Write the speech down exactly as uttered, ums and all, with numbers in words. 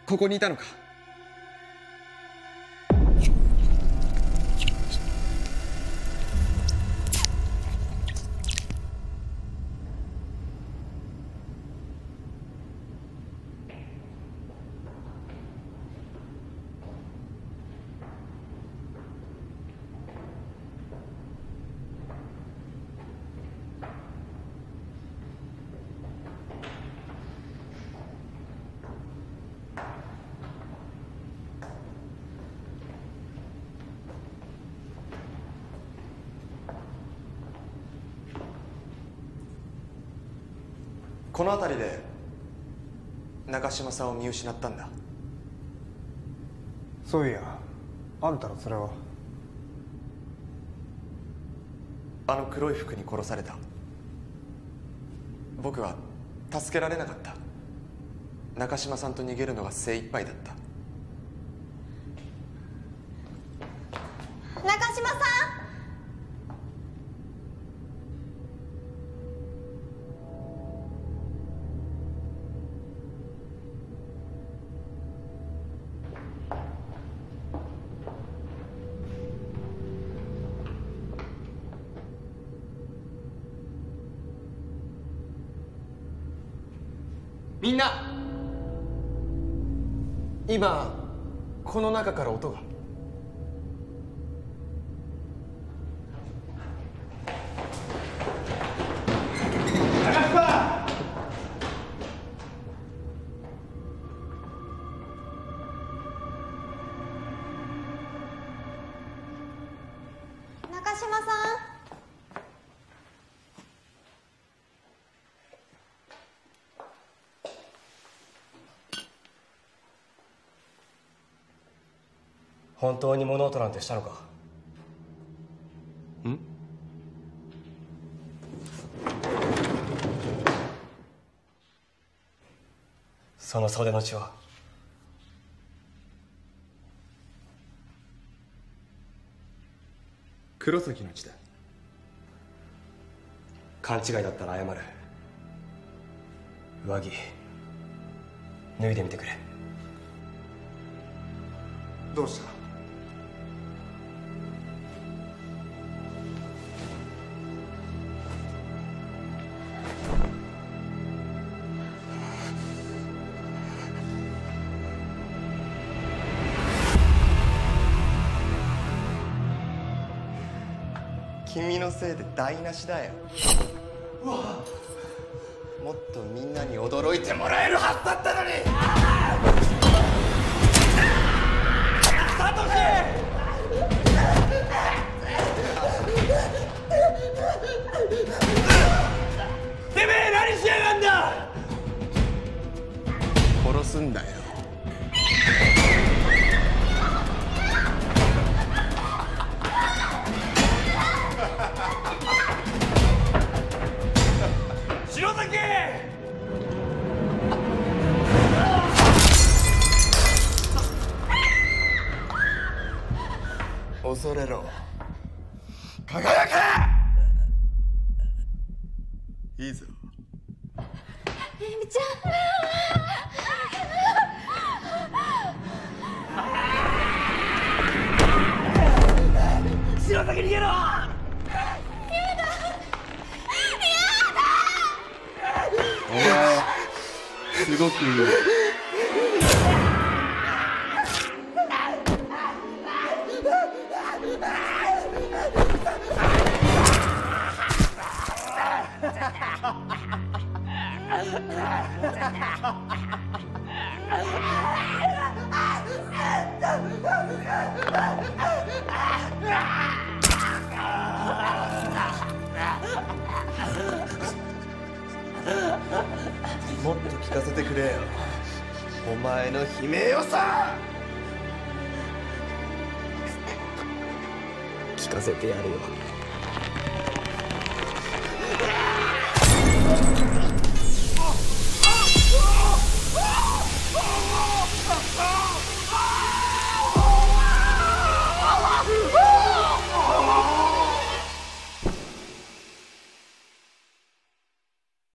ここにいたのか。この辺りで中島さんを見失ったんだ。 そういや、あんたのそれは。 あの黒い服に殺された。僕は助けられなかった。中島さんと逃げるのが精一杯だった。 中島さん。 みんな、今この中から音が。 中島さん。 本当に物音なんてしたのか？ ん？ その袖の血は黒崎の血だ。 勘違いだったら謝る。上着脱いでみてくれ。 どうした？君のせいで台無しだよ。もっとみんなに驚いてもらえるはずだったのに。サトシ！てめえ何しやがんだ！殺すんだよ。白崎！恐れろ。輝け！いいぞ。 えみちゃん。 白崎逃げろ！お前すごくいい。もっと聞かせてくれよ、お前の悲鳴をさ。 聞かせてやるよ。